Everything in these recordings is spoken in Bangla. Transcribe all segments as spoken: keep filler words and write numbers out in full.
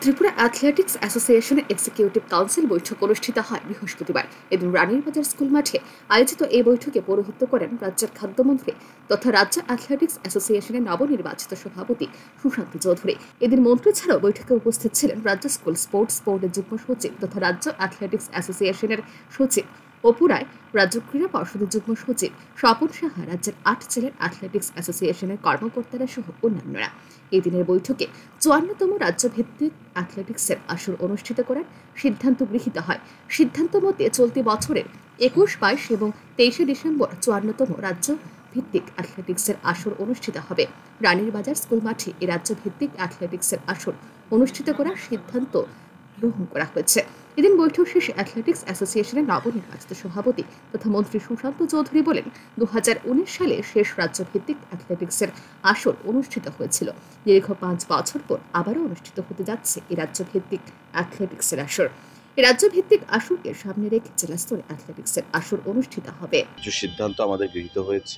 ত্রিপুরা অ্যাথলেটিক্স অ্যাসোসিয়েশনের এক্সিকিউটিভ কাউন্সিল বৈঠক অনুষ্ঠিত হয় বৃহস্পতিবার। এদিন রানীরবাজার স্কুল মাঠে আয়োজিত এই বৈঠকে পৌরোহিত্য করেন রাজ্যের খাদ্যমন্ত্রী তথা রাজ্য অ্যাথলেটিক্স অ্যাসোসিয়েশনের নবনির্বাচিত সভাপতি সুশান্ত চৌধুরী। এদিন মন্ত্রী ছাড়াও বৈঠকে উপস্থিত ছিলেন রাজ্য স্কুল স্পোর্টস বোর্ডের যুগ্ম সচিব তথা রাজ্য অ্যাথলেটিক্স অ্যাসোসিয়েশনের সচিব অপু রায়, রাজ্য ক্রীড়া পর্ষদের যুগ্ম সচিব স্বপন সাহা, রাজ্যের আট জেলার অ্যাথলেটিক্স অ্যাসোসিয়েশনের কর্মকর্তারা সহ অন্যান্যরা। এই দিনের বৈঠকে চুয়ান্নতম রাজ্যভিত্তিক অ্যাথলেটিক্সের আসর অনুষ্ঠিত করার সিদ্ধান্ত গৃহীত হয়। সিদ্ধান্ত মতে চলতি বছরের একুশ, বাইশ এবং তেইশে ডিসেম্বর চুয়ান্নতম রাজ্য ভিত্তিক অ্যাথলেটিক্সের আসর অনুষ্ঠিত হবে। রানীরবাজার স্কুল মাঠে এই রাজ্য ভিত্তিক অ্যাথলেটিক্সের আসর অনুষ্ঠিত করার সিদ্ধান্ত গ্রহণ করা হয়েছে। এদিন বৈঠক শেষে অ্যাথলেটিক্স অ্যাসোসিয়েশনের নবনির্বাচিত সভাপতি তথা মন্ত্রী সুশান্ত চৌধুরী বলেন, দু হাজার উনিশ সালে শেষ রাজ্যভিত্তিক অ্যাথলেটিক্সের আসর অনুষ্ঠিত হয়েছিল। দীর্ঘ পাঁচ বছর পর আবারও অনুষ্ঠিত হতে যাচ্ছে এই রাজ্যভিত্তিক অ্যাথলেটিক্সের আসর। এই রাজ্যভিত্তিক আসরকে সামনে রেখে জেলা স্তরে অ্যাথলেটিক্সের আসর অনুষ্ঠিত হবে। কিছু সিদ্ধান্ত আমাদের গৃহীত হয়েছে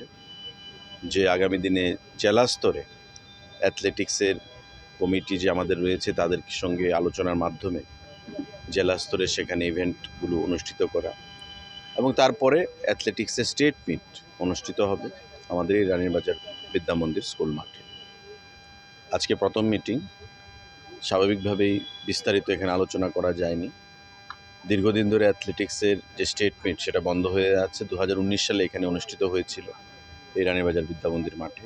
যে আগামী দিনে জেলা স্তরে অ্যাথলেটিক্সের কমিটি যে আমাদের রয়েছে তাদের সঙ্গে আলোচনার মাধ্যমে জেলা স্তরে সেখানে ইভেন্টগুলো অনুষ্ঠিত করা এবং তারপরে অ্যাথলেটিক্সের স্টেট মিট অনুষ্ঠিত হবে আমাদের এই রানীরবাজার বিদ্যা মন্দির স্কুল মাঠে। আজকে প্রথম মিটিং, স্বাভাবিকভাবেই বিস্তারিত এখানে আলোচনা করা যায়নি। দীর্ঘদিন ধরে অ্যাথলেটিক্সের যে স্টেট মিট সেটা বন্ধ হয়ে যাচ্ছে। দু হাজার উনিশ সালে এখানে অনুষ্ঠিত হয়েছিল এই রানীরবাজার বিদ্যা মন্দির মাঠে।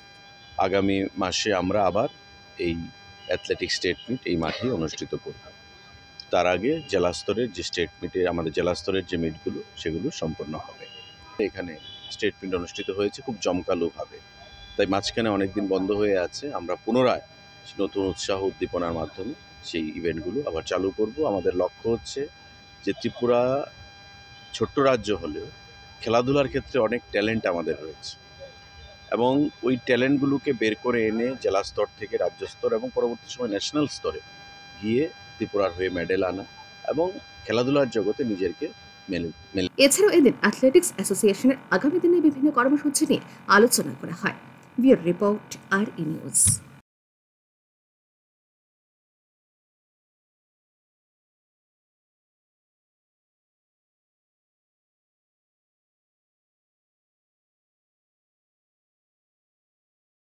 আগামী মাসে আমরা আবার এই অ্যাথলেটিক্স স্টেট মিট এই মাঠেই অনুষ্ঠিত করব। তার আগে জেলা স্তরের যে স্টেট মিটে আমাদের জেলা স্তরের যে মিটগুলো সেগুলো সম্পন্ন হবে। এখানে স্টেট মিট অনুষ্ঠিত হয়েছে খুব জমকালোভাবে, তাই মাঝখানে অনেকদিন বন্ধ হয়ে আছে। আমরা পুনরায় নতুন উৎসাহ উদ্দীপনার মাধ্যমে সেই ইভেন্টগুলো আবার চালু করব। আমাদের লক্ষ্য হচ্ছে যে ত্রিপুরা ছোট্ট রাজ্য হলেও খেলাধুলার ক্ষেত্রে অনেক ট্যালেন্ট আমাদের রয়েছে এবং ওই ট্যালেন্টগুলোকে বের করে এনে জেলা স্তর থেকে রাজ্য স্তর এবং পরবর্তী সময় ন্যাশনাল স্তরে গিয়ে ত্রিপুরার হয়ে মেডেল আনা এবং খেলাধুলার জগতে নিজেকে মেলে মেলে এছাড়াও এদিন অ্যাথলেটিক্স অ্যাসোসিয়েশনের আগামী দিনে বিভিন্ন কর্মসূচি নিয়ে আলোচনা করা হয়। Bureau report, R E news.